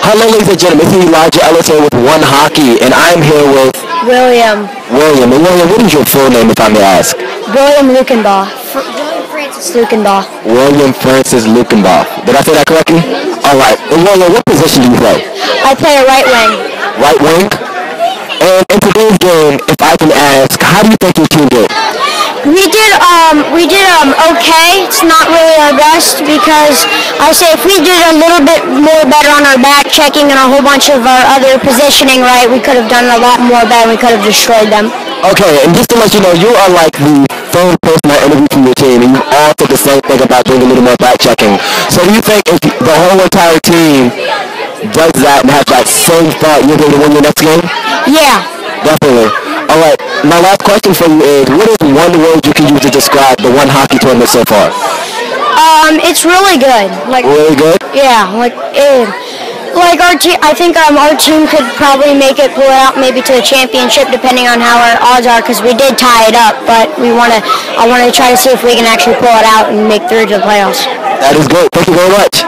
Hello, ladies and gentlemen. This is Elijah Ellis here with One Hockey, and I am here with William. William. And William, what is your full name, if I may ask? William Lukenbaugh. William Francis Lukenbaugh. William Francis Lukenbaugh. Did I say that correctly? All right. And William, what position do you play? I play a right wing. Right wing? And in today's game, if I can ask, how do you think your team did? We did okay. It's not really our best because I say if we did a little bit more better on our back checking and a whole bunch of our other positioning right, we could have done a lot more better. We could have destroyed them. Okay, and just to let you know, you are like the third person I interviewed from your team, and you all said the same thing about doing a little more back checking. So do you think if the whole entire team does that and has that same thought, you're going to win your next game? Yeah. Definitely. All right, my last question for you is, what is one word you can use to describe the One Hockey tournament so far? It's really good. Really good? Yeah, our team. I think our team could probably pull it out maybe to the championship, depending on how our odds are, because we did tie it up. But I want to try to see if we can actually pull it out and make through to the playoffs. That is great. Thank you very much.